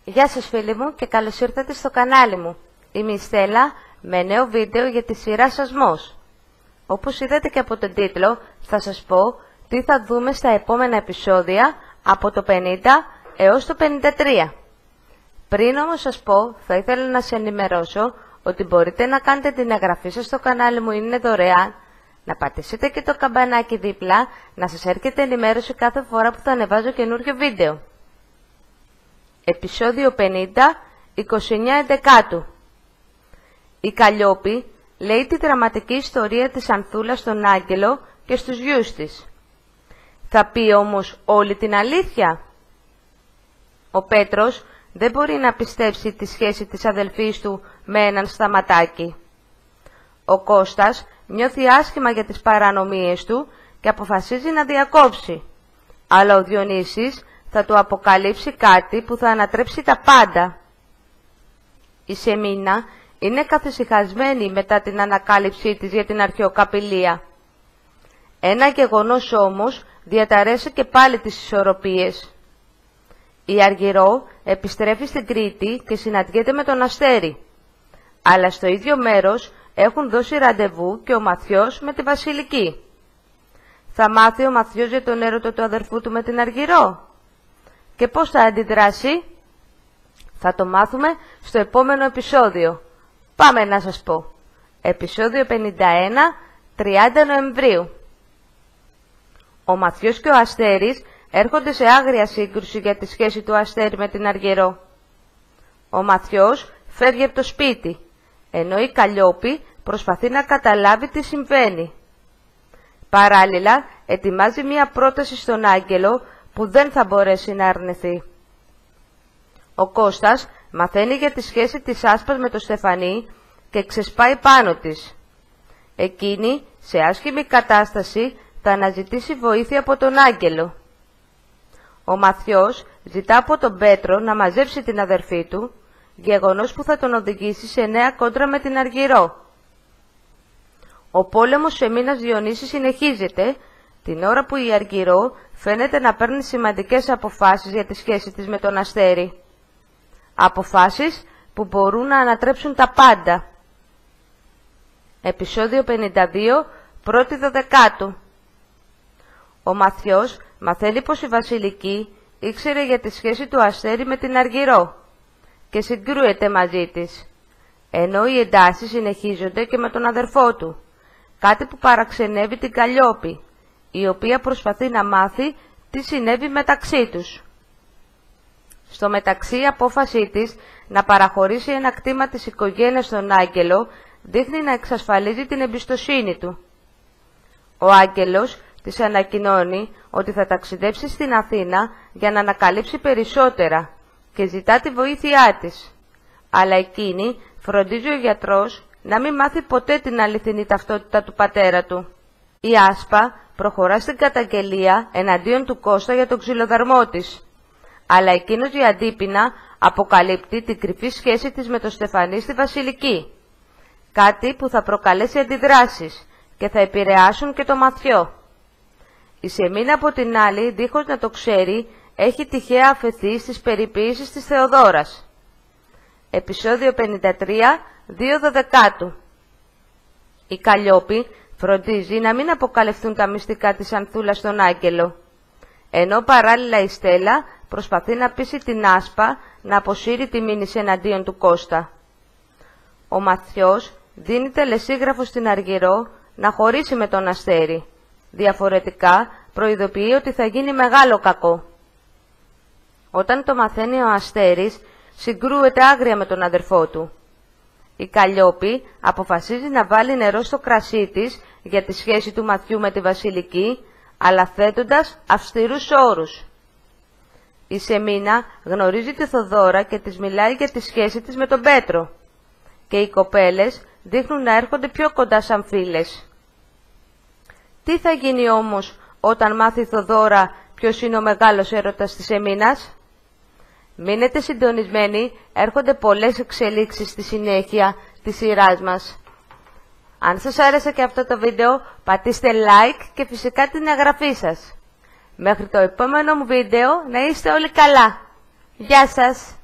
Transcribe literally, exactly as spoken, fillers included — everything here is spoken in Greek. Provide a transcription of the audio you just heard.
Γεια σας φίλοι μου και καλώς ήρθατε στο κανάλι μου. Είμαι η Στέλλα με νέο βίντεο για τη σειρά Σασμός. Όπως είδατε και από τον τίτλο, θα σας πω τι θα δούμε στα επόμενα επεισόδια από το πενήντα έως το πενήντα τρία. Πριν όμως σας πω, θα ήθελα να σας ενημερώσω ότι μπορείτε να κάνετε την εγγραφή σας στο κανάλι μου, είναι δωρεάν, να πατήσετε και το καμπανάκι δίπλα, να σας έρχεται ενημέρωση κάθε φορά που θα ανεβάζω καινούριο βίντεο. Επεισόδιο πενήντα, είκοσι εννέα Εντεκάτου. Η Καλλιόπη λέει τη δραματική ιστορία της Ανθούλας στον Άγγελο και στους γιους της. Θα πει όμως όλη την αλήθεια? Ο Πέτρος δεν μπορεί να πιστέψει τη σχέση της αδελφής του με έναν Σταματάκη. Ο Κώστας νιώθει άσχημα για τις παρανομίες του και αποφασίζει να διακόψει. Αλλά ο Διονύσης θα του αποκαλύψει κάτι που θα ανατρέψει τα πάντα. Η Σεμίνα είναι καθησυχασμένη μετά την ανακάλυψή της για την αρχαιοκαπηλεία. Ένα γεγονός όμως διαταρέσσει και πάλι τις ισορροπίες. Η Αργυρό επιστρέφει στην Κρήτη και συναντιέται με τον Αστέρι. Αλλά στο ίδιο μέρος έχουν δώσει ραντεβού και ο Μαθιός με τη Βασιλική. Θα μάθει ο Μαθιός για τον έρωτα του αδερφού του με την Αργυρό? Και πώς θα αντιδράσει? Θα το μάθουμε στο επόμενο επεισόδιο. Πάμε να σας πω. Επεισόδιο πενήντα ένα, τριάντα Νοεμβρίου. Ο Μαθιός και ο Αστέρης έρχονται σε άγρια σύγκρουση για τη σχέση του Αστέρη με την Αργυρό. Ο Μαθιός φεύγει από το σπίτι, ενώ η Καλλιόπη προσπαθεί να καταλάβει τι συμβαίνει. Παράλληλα, ετοιμάζει μία πρόταση στον Άγγελο που δεν θα μπορέσει να αρνηθεί. Ο Κώστας μαθαίνει για τη σχέση της Άσπας με τον Στεφανή και ξεσπάει πάνω της. Εκείνη, σε άσχημη κατάσταση, θα αναζητήσει βοήθεια από τον Άγγελο. Ο Μαθιός ζητά από τον Πέτρο να μαζέψει την αδερφή του, γεγονός που θα τον οδηγήσει σε νέα κόντρα με την Αργυρό. Ο πόλεμος σε Μήνας Διονύση συνεχίζεται, την ώρα που η Αργυρό φαίνεται να παίρνει σημαντικές αποφάσεις για τη σχέση της με τον Αστέρι. Αποφάσεις που μπορούν να ανατρέψουν τα πάντα. Επεισόδιο πενήντα δύο, πρώτη Δωδεκάτου. Ο Μαθιός μαθαίνει πως η Βασιλική ήξερε για τη σχέση του Αστέρι με την Αργυρό και συγκρούεται μαζί της, ενώ οι εντάσεις συνεχίζονται και με τον αδερφό του, κάτι που παραξενεύει την Καλλιόπη, η οποία προσπαθεί να μάθει τι συνέβη μεταξύ τους. Στο μεταξύ, η απόφασή της να παραχωρήσει ένα κτήμα της οικογένειας στον Άγγελο δείχνει να εξασφαλίζει την εμπιστοσύνη του. Ο Άγγελος της ανακοινώνει ότι θα ταξιδέψει στην Αθήνα για να ανακαλύψει περισσότερα και ζητά τη βοήθειά της. Αλλά εκείνη φροντίζει ο γιατρός να μην μάθει ποτέ την αληθινή ταυτότητα του πατέρα του. Η Άσπα προχωρά στην καταγγελία εναντίον του Κώστα για τον ξυλοδαρμό της. Αλλά εκείνος για αντίπεινα αποκαλύπτει την κρυφή σχέση της με τον Στεφανή στη Βασιλική. Κάτι που θα προκαλέσει αντιδράσεις και θα επηρεάσουν και το Μαθιό. Η Σεμίνα από την άλλη, δίχως να το ξέρει, έχει τυχαία αφαιθεί στις περιποίησεις της Θεοδόρας. Επεισόδιο πενήντα τρία, δύο Δωδεκάτου. Η Καλλιόπη φροντίζει να μην αποκαλυφθούν τα μυστικά της Ανθούλας στον Άγγελο, ενώ παράλληλα η Στέλλα προσπαθεί να πείσει την Άσπα να αποσύρει τη μήνυση εναντίον του Κώστα. Ο Μαθιός δίνει τελεσίγραφο στην Αργυρό να χωρίσει με τον Αστέρι. Διαφορετικά προειδοποιεί ότι θα γίνει μεγάλο κακό. Όταν το μαθαίνει ο Αστέρης, συγκρούεται άγρια με τον αδερφό του. Η Καλλιόπη αποφασίζει να βάλει νερό στο κρασί της για τη σχέση του Μαθιού με τη Βασιλική, αλλά θέτοντας αυστηρούς όρους. Η Σεμίνα γνωρίζει τη Θοδόρα και της μιλάει για τη σχέση της με τον Πέτρο, και οι κοπέλες δείχνουν να έρχονται πιο κοντά σαν φίλες. Τι θα γίνει όμως όταν μάθει η Θοδόρα ποιος είναι ο μεγάλος έρωτας της Σεμίνας? Μείνετε συντονισμένοι, έρχονται πολλές εξελίξεις στη συνέχεια της σειράς μας. Αν σας άρεσε και αυτό το βίντεο, πατήστε like και φυσικά την εγγραφή σας. Μέχρι το επόμενο μου βίντεο, να είστε όλοι καλά. Γεια σας!